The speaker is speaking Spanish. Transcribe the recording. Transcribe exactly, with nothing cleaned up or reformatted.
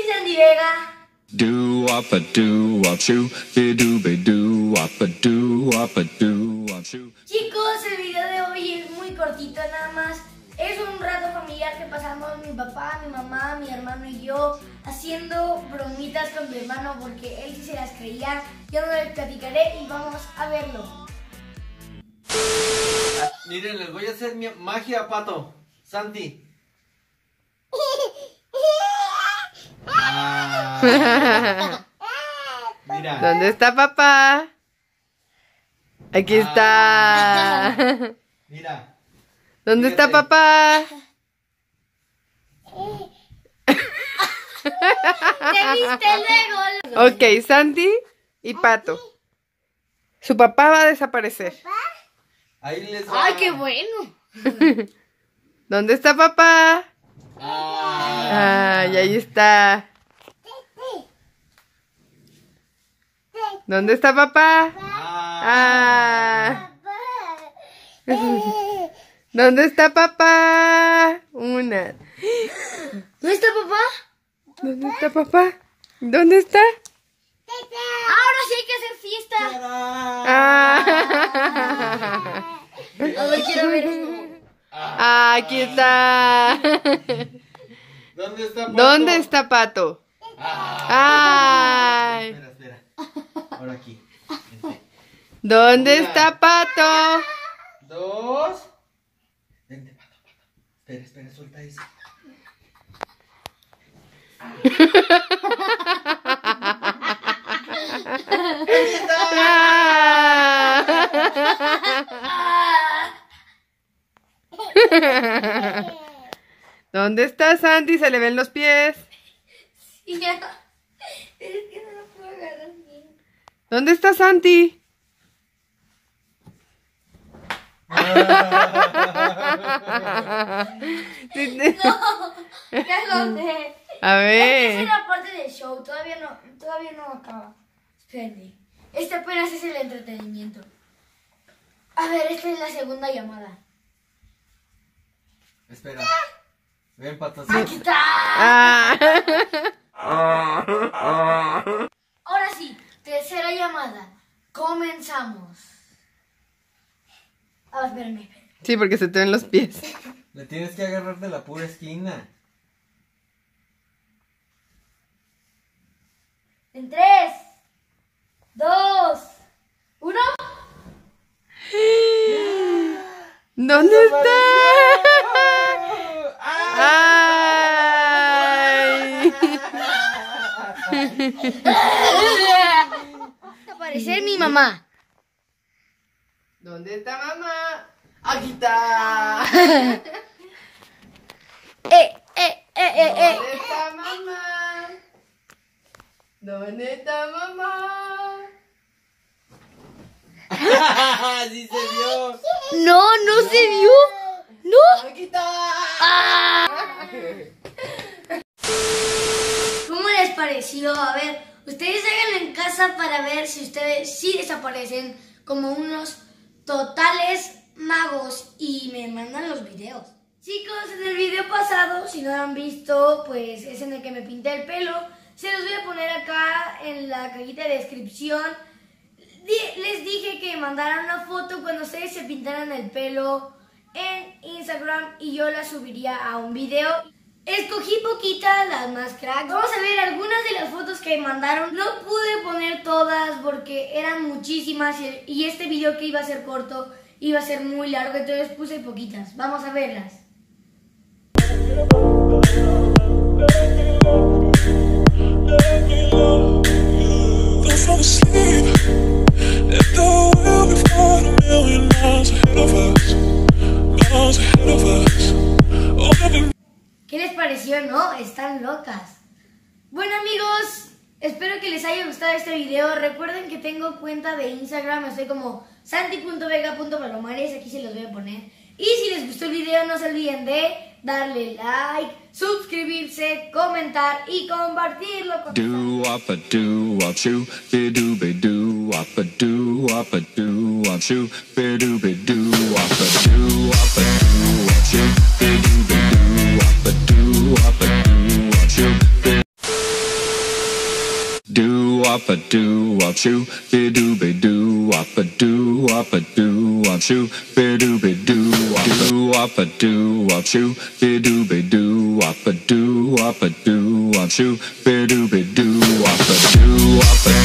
soy Sandy Vega. Do up a do up shoo, be do be do up a do up a do up shoo. Chicos, el video de hoy es muy cortito nada más. Es un rato familiar que pasamos mi papá, mi mamá, mi hermano y yo haciendo bromitas con mi hermano porque él sí se las creía. Yo no les platicaré y vamos a verlo. Miren, les voy a hacer mi magia, Pato. Santi. Ah, mira. ¿Dónde está papá? Aquí está. Mira. ¿Dónde Fíjate. está papá? ¿Te viste luego? Ok, Santi y Pato. Su papá va a desaparecer. Ahí les va. ¡Ay, qué bueno! ¿Dónde está papá? Ah. Ay, ahí está. ¿Dónde está papá? Ah. Ah. ¿Dónde está papá? Una. ¿Dónde está papá? ¿Dónde está papá? ¿Dónde está? Ahora sí hay que hacer fiesta. Ah. A ver, quiero ver esto. Ah, aquí está. ¿Dónde está Pato? ¿Dónde está Pato? Ah. Ay. Espera, espera. Ahora aquí. Vente. ¿Dónde Una. está Pato? Dos. Vente, Pato, Pato. Espera, espera, suelta eso. ¿Dónde está Santi? Se le ven los pies. Y ya. Es que no lo puedo agarrar bien. ¿Dónde está Santi? Sí, te- No, ya lo sé. A Esta ver. es la parte del show, todavía no, todavía no acaba. Espérenme. Este apenas es el entretenimiento. A ver, esta es la segunda llamada. Espera. Ven, Pato. ¡Aquí está! Ah. Ahora sí, tercera llamada. Comenzamos. A ver, espérenme. Sí, porque se te ven los pies. Le tienes que agarrar de la pura esquina. En tres, dos, uno. ¿Dónde está? Ay. Aparecer mi mamá. ¿Dónde está mamá? Aquí está. Eh, eh, eh, eh, eh. ¿Dónde está mamá? ¿Dónde está mamá? ¡Sí se vio! No, no se vio. No. Aquí está. ¿Cómo les pareció? A ver, ustedes háganlo en casa para ver si ustedes sí desaparecen como unos totales magos y me mandan los videos. Chicos, en el video pasado, si no lo han visto, pues es en el que me pinté el pelo. Se los voy a poner acá en la cajita de descripción. Di- les dije que mandaran una foto cuando ustedes se pintaran el pelo en Instagram y yo la subiría a un video. Escogí poquitas, las más cracks. Vamos a ver algunas de las fotos que mandaron. No pude poner todas porque eran muchísimas y- y este video que iba a ser corto iba a ser muy largo, entonces puse poquitas. Vamos a verlas. Fell from asleep. Let the world be fought a million miles ahead of us. Miles ahead of us. Oh, baby. ¿Qué les pareció, no? Están locas. Bueno, amigos, espero que les haya gustado este video. Recuerden que tengo cuenta de Instagram, estoy como santi punto vega punto palomares, aquí se los voy a poner. Y si les gustó el video, no se olviden de darle like, suscribirse, comentar y compartirlo con Do up a do up shoo, be do be do up a do up a do up shoo, be do be do up a do up a do up shoo, be do be do up a do up a do up shoo, be wop a doo wop shoo be doo be doo wop a doo wop a doo wop shoo be doo be doo wop doo wop a doo wop shoo be doo be doo wop a doo wop a doo wop shoo be doo be doo wop a doo wop a